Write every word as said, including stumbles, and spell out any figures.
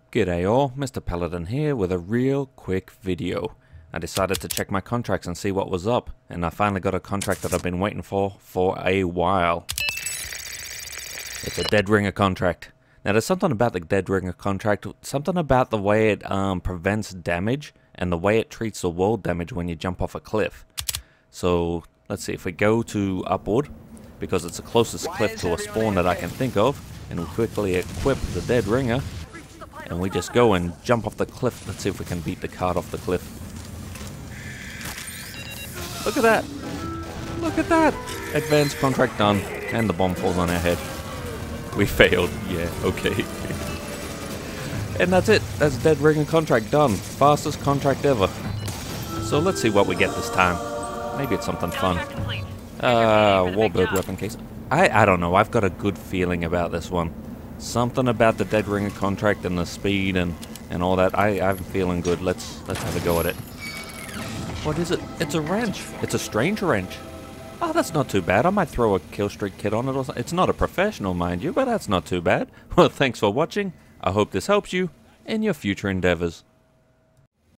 G'day all, Mister Paladin here with a real quick video. I decided to check my contracts and see what was up, and I finally got a contract that I've been waiting for for a while. It's a Dead Ringer contract. Now there's something about the Dead Ringer contract, something about the way it um, prevents damage and the way it treats the world damage when you jump off a cliff. So let's see, if we go to Upward, because it's the closest cliff to a spawn that I can think of, and we quickly equip the Dead Ringer, and we just go and jump off the cliff. Let's see if we can beat the cart off the cliff. Look at that! Look at that! Advanced contract done, and the bomb falls on our head. We failed. Yeah, okay. And that's it. That's Dead Ringer contract done. Fastest contract ever. So let's see what we get this time. Maybe it's something fun. Uh, Warbird weapon case. I, I don't know. I've got a good feeling about this one. Something about the Dead Ringer contract and the speed and, and all that. I, I'm feeling good. Let's let's have a go at it. What is it? It's a wrench. It's a strange wrench. Oh, that's not too bad. I might throw a kill streak kit on it or something. It's not a professional, mind you, but that's not too bad. Well, thanks for watching. I hope this helps you in your future endeavors.